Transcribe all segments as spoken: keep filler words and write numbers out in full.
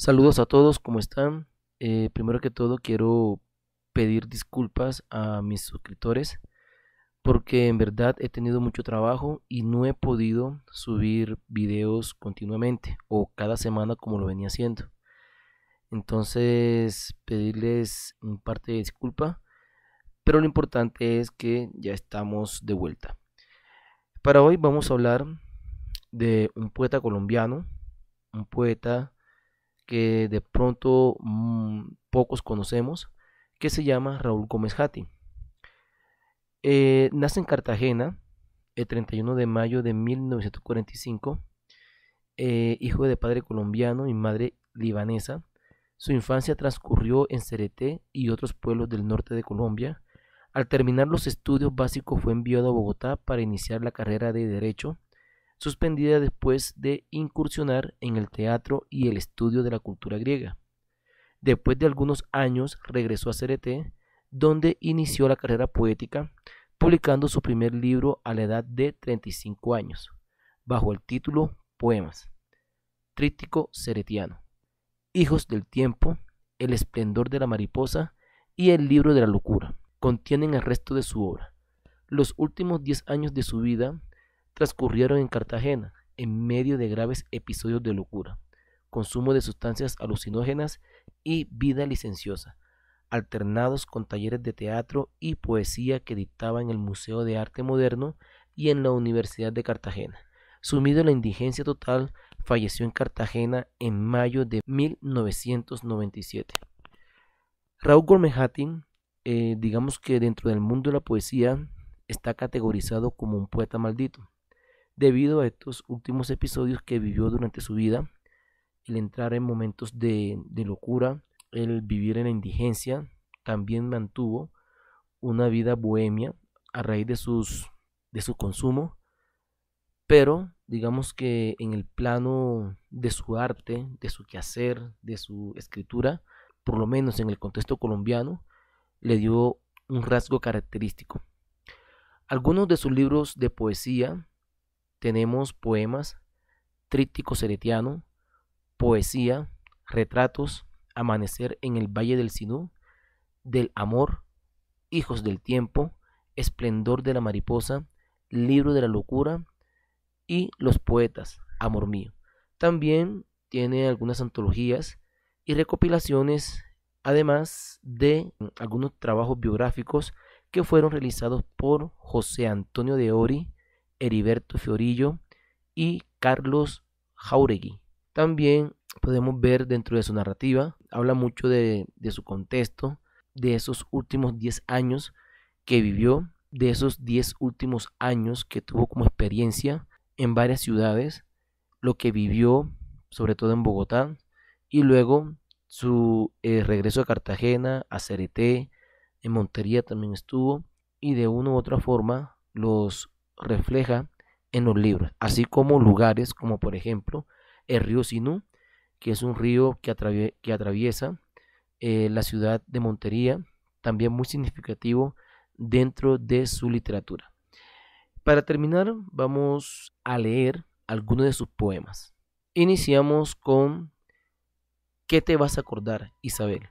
Saludos a todos, ¿cómo están? Eh, primero que todo quiero pedir disculpas a mis suscriptores porque en verdad he tenido mucho trabajo y no he podido subir videos continuamente o cada semana como lo venía haciendo. Entonces pedirles un parte de disculpa, pero lo importante es que ya estamos de vuelta. Para hoy vamos a hablar de un poeta colombiano, un poeta que de pronto mmm, pocos conocemos, que se llama Raúl Gómez Jati. Eh, nace en Cartagena el treinta y uno de mayo de mil novecientos cuarenta y cinco, eh, hijo de padre colombiano y madre libanesa. Su infancia transcurrió en Cereté y otros pueblos del norte de Colombia. Al terminar los estudios básicos fue enviado a Bogotá para iniciar la carrera de Derecho, suspendida después de incursionar en el teatro y el estudio de la cultura griega. Después de algunos años regresó a Cereté, donde inició la carrera poética, publicando su primer libro a la edad de treinta y cinco años, bajo el título Poemas, Tríptico Ceretiano, Hijos del Tiempo, El Esplendor de la Mariposa y El Libro de la Locura. Contienen el resto de su obra. Los últimos diez años de su vida transcurrieron en Cartagena, en medio de graves episodios de locura, consumo de sustancias alucinógenas y vida licenciosa, alternados con talleres de teatro y poesía que dictaba en el Museo de Arte Moderno y en la Universidad de Cartagena. Sumido en la indigencia total, falleció en Cartagena en mayo de mil novecientos noventa y siete. Raúl Gómez Jati, eh, digamos que dentro del mundo de la poesía, está categorizado como un poeta maldito, debido a estos últimos episodios que vivió durante su vida, el entrar en momentos de, de locura, el vivir en la indigencia. También mantuvo una vida bohemia a raíz de, sus, de su consumo, pero digamos que en el plano de su arte, de su quehacer, de su escritura, por lo menos en el contexto colombiano, le dio un rasgo característico. Algunos de sus libros de poesía tenemos poemas, Tríptico Ceretiano, Poesía, Retratos, Amanecer en el Valle del Sinú, Del Amor, Hijos del Tiempo, Esplendor de la Mariposa, Libro de la Locura y Los Poetas, Amor Mío. También tiene algunas antologías y recopilaciones, además de algunos trabajos biográficos que fueron realizados por José Antonio de Ori, Heriberto Fiorillo y Carlos Jáuregui. También podemos ver dentro de su narrativa, habla mucho de, de su contexto, de esos últimos diez años que vivió, de esos diez últimos años que tuvo como experiencia en varias ciudades, lo que vivió sobre todo en Bogotá, y luego su eh, regreso a Cartagena, a Cereté, en Montería también estuvo, y de una u otra forma los refleja en los libros, así como lugares como por ejemplo el río Sinú, que es un río que, atravie que atraviesa eh, la ciudad de Montería, también muy significativo dentro de su literatura. Para terminar, vamos a leer algunos de sus poemas. Iniciamos con ¿Qué te vas a acordar, Isabel?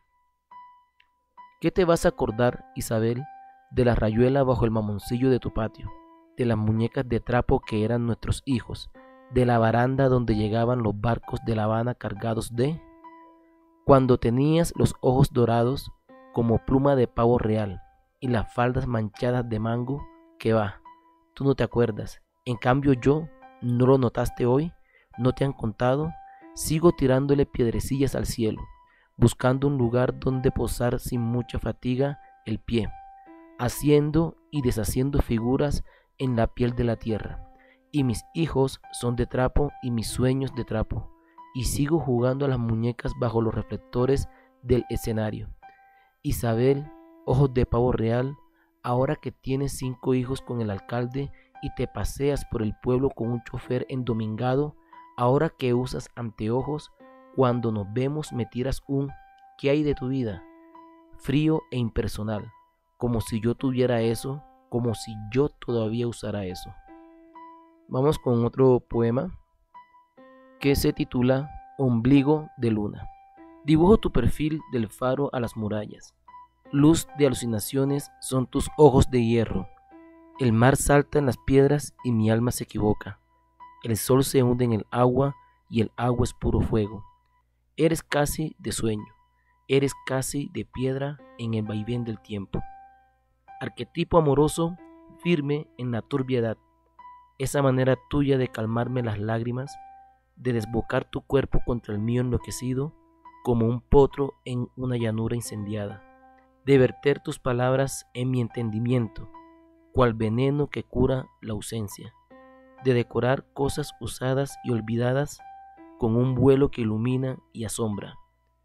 ¿Qué te vas a acordar, Isabel, de la rayuela bajo el mamoncillo de tu patio, de las muñecas de trapo que eran nuestros hijos, de la baranda donde llegaban los barcos de La Habana cargados de... Cuando tenías los ojos dorados como pluma de pavo real y las faldas manchadas de mango, que va, tú no te acuerdas. En cambio yo, ¿no lo notaste hoy? ¿No te han contado? Sigo tirándole piedrecillas al cielo, buscando un lugar donde posar sin mucha fatiga el pie, haciendo y deshaciendo figuras en la piel de la tierra. Y mis hijos son de trapo y mis sueños de trapo, y sigo jugando a las muñecas bajo los reflectores del escenario. Isabel, ojos de pavo real, ahora que tienes cinco hijos con el alcalde y te paseas por el pueblo con un chofer endomingado, ahora que usas anteojos, cuando nos vemos me tiras un ¿qué hay de tu vida? Frío e impersonal, como si yo tuviera eso, como si yo todavía usara eso. Vamos con otro poema que se titula Ombligo de Luna. Dibujo tu perfil del faro a las murallas. Luz de alucinaciones son tus ojos de hierro. El mar salta en las piedras y mi alma se equivoca. El sol se hunde en el agua y el agua es puro fuego. Eres casi de sueño, eres casi de piedra en el vaivén del tiempo. Arquetipo amoroso, firme en la turbiedad. Esa manera tuya de calmarme las lágrimas, de desbocar tu cuerpo contra el mío enloquecido, como un potro en una llanura incendiada. De verter tus palabras en mi entendimiento, cual veneno que cura la ausencia. De decorar cosas usadas y olvidadas con un vuelo que ilumina y asombra.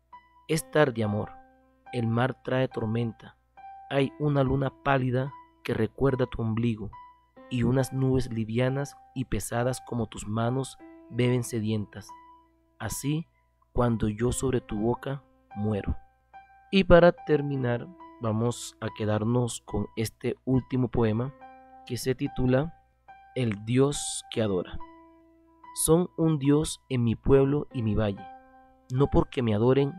Es tarde, amor, el mar trae tormenta, hay una luna pálida que recuerda tu ombligo y unas nubes livianas y pesadas como tus manos beben sedientas. Así, cuando yo sobre tu boca muero. Y para terminar, vamos a quedarnos con este último poema que se titula El Dios que adora. Son un Dios en mi pueblo y mi valle, no porque me adoren,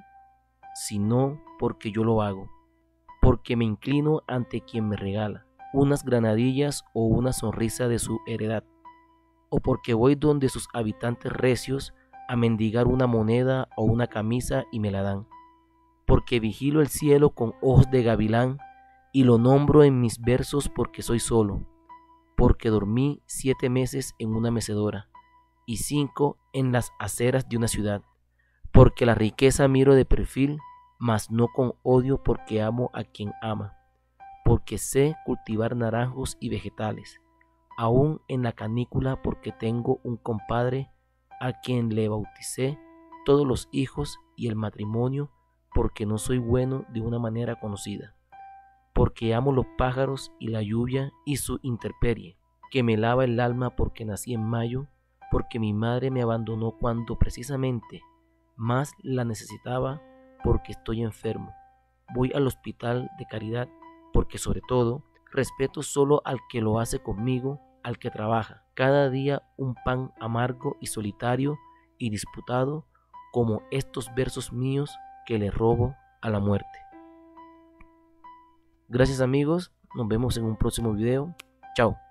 sino porque yo lo hago, porque me inclino ante quien me regala unas granadillas o una sonrisa de su heredad, o porque voy donde sus habitantes recios a mendigar una moneda o una camisa y me la dan, porque vigilo el cielo con ojos de gavilán y lo nombro en mis versos porque soy solo, porque dormí siete meses en una mecedora y cinco en las aceras de una ciudad, porque la riqueza miro de perfil, mas no con odio porque amo a quien ama, porque sé cultivar naranjos y vegetales, aún en la canícula porque tengo un compadre a quien le bauticé todos los hijos y el matrimonio, porque no soy bueno de una manera conocida, porque amo los pájaros y la lluvia y su intemperie, que me lava el alma porque nací en mayo, porque mi madre me abandonó cuando precisamente más la necesitaba, porque estoy enfermo. Voy al hospital de caridad porque sobre todo respeto solo al que lo hace conmigo, al que trabaja cada día un pan amargo y solitario y disputado como estos versos míos que le robo a la muerte. Gracias amigos, nos vemos en un próximo video. Chao.